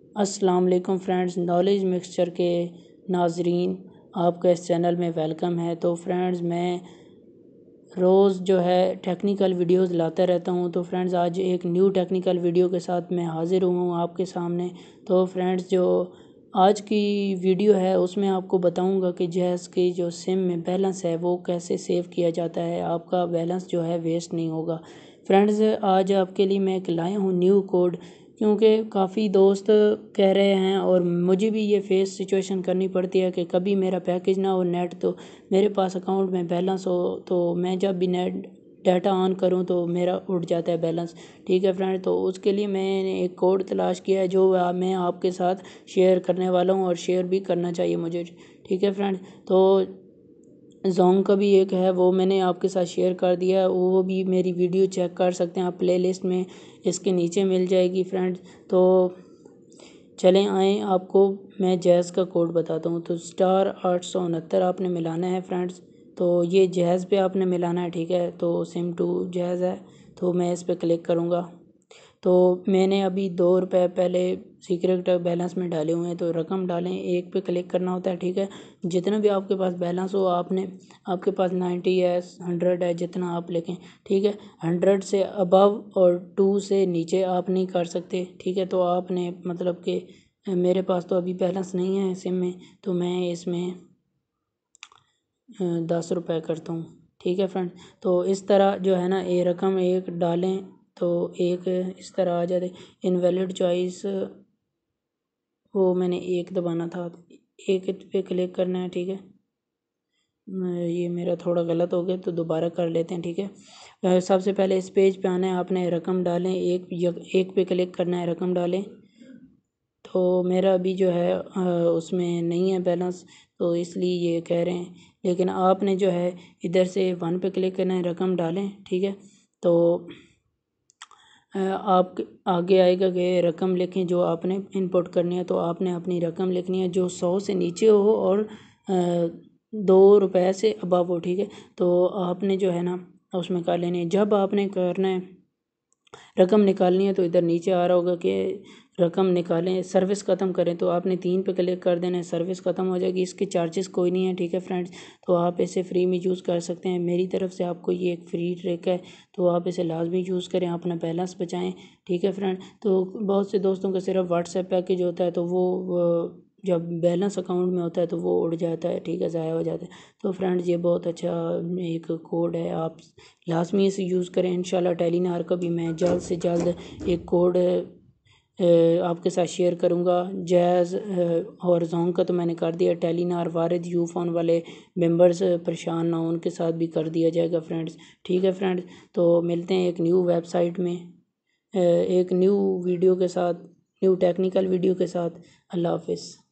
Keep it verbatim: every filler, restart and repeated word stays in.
अस्सलाम वालेकुम friends, knowledge mixture के नाजरीन आपका इस चैनल में वेलकम है। तो फ्रेंड्स, मैं रोज़ जो है टेक्निकल वीडियोस लाता रहता हूं। तो फ्रेंड्स, आज एक न्यू टेक्निकल वीडियो के साथ मैं हाज़िर हुआ हूं आपके सामने। तो फ्रेंड्स, जो आज की वीडियो है उसमें आपको बताऊंगा कि जैज़ की जो सिम में बैलेंस है वो कैसे सेव किया जाता है, आपका बैलेंस जो है वेस्ट नहीं होगा। फ्रेंड्स, आज आपके लिए मैं एक लाया हूँ न्यू कोड, क्योंकि काफ़ी दोस्त कह रहे हैं और मुझे भी ये फेस सिचुएशन करनी पड़ती है कि कभी मेरा पैकेज ना हो नेट, तो मेरे पास अकाउंट में बैलेंस हो, तो मैं जब भी नेट डाटा ऑन करूं तो मेरा उड़ जाता है बैलेंस। ठीक है फ्रेंड, तो उसके लिए मैंने एक कोड तलाश किया है जो आ, मैं आपके साथ शेयर करने वाला हूं और शेयर भी करना चाहिए मुझे। ठीक है फ्रेंड, तो जोंग का भी एक है वो मैंने आपके साथ शेयर कर दिया है, वो भी मेरी वीडियो चेक कर सकते हैं आप, प्लेलिस्ट में इसके नीचे मिल जाएगी फ्रेंड्स। तो चलें आएँ, आपको मैं जैज़ का कोड बताता हूँ। तो स्टार आठ सौ उनहत्तर आपने मिलाना है फ्रेंड्स। तो ये जैज़ पे आपने मिलाना है, ठीक है। तो सिम टू जैज़ है, तो मैं इस पर क्लिक करूँगा। तो मैंने अभी दो रुपए पहले सीक्रेट बैलेंस में डाले हुए हैं, तो रकम डालें, एक पे क्लिक करना होता है। ठीक है, जितना भी आपके पास बैलेंस हो, आपने आपके पास नाइन्टी है, हंड्रेड है, जितना आप लेकें। ठीक है, हंड्रेड से अबव और टू से नीचे आप नहीं कर सकते। ठीक है, तो आपने मतलब कि मेरे पास तो अभी बैलेंस नहीं है सिम में, तो मैं इसमें दस रुपये करता हूँ। ठीक है फ्रेंड, तो इस तरह जो है ना, ये रकम एक डालें तो एक इस तरह आ जाते। इनवैलिड चॉइस वो मैंने एक दबाना था, एक पे क्लिक करना है। ठीक है, ये मेरा थोड़ा गलत हो गया तो दोबारा कर लेते हैं। ठीक है, सबसे पहले इस पेज पे आना है, आपने रकम डालें, एक एक पे क्लिक करना है, रकम डालें। तो मेरा अभी जो है उसमें नहीं है बैलेंस, तो इसलिए ये कह रहे हैं, लेकिन आपने जो है इधर से वन पे क्लिक करना है, रकम डालें। ठीक है, तो आप आगे आएगा कि रकम लिखें जो आपने इनपुट करनी है। तो आपने अपनी रकम लिखनी है जो सौ से नीचे हो और दो रुपए से अबव हो। ठीक है, तो आपने जो है ना उसमें कर लेनी है। जब आपने करना है रकम निकालनी है, तो इधर नीचे आ रहा होगा कि रकम निकालें, सर्विस ख़त्म करें, तो आपने तीन पे क्लिक कर देना है, सर्विस ख़त्म हो जाएगी। इसके चार्जेस कोई नहीं है। ठीक है फ्रेंड्स, तो आप इसे फ्री में यूज़ कर सकते हैं। मेरी तरफ से आपको ये एक फ्री ट्रिक है, तो आप इसे लाजमी यूज़ करें, अपना बैलेंस बचाएं। ठीक है फ्रेंड, तो बहुत से दोस्तों का सिर्फ व्हाट्सएप पैकेज होता है, तो वो जब बैलेंस अकाउंट में होता है तो वो उड़ जाता है। ठीक है, ज़ाया हो जाता है। तो फ्रेंड्स, ये बहुत अच्छा एक कोड है, आप लाजमी इसे यूज़ करें। इंशाल्लाह टेलीनार का भी मैं जल्द से जल्द एक कोड आपके साथ शेयर करूंगा। जैज़ और जोंग का तो मैंने कर दिया, टेलीनार वारिद यू फ़ोन वाले मेंबर्स परेशान ना हो, उनके साथ भी कर दिया जाएगा फ्रेंड्स। ठीक है फ्रेंड्स, तो मिलते हैं एक न्यू वेबसाइट में, एक न्यू वीडियो के साथ, न्यू टेक्निकल वीडियो के साथ। अल्लाह हाफिज़।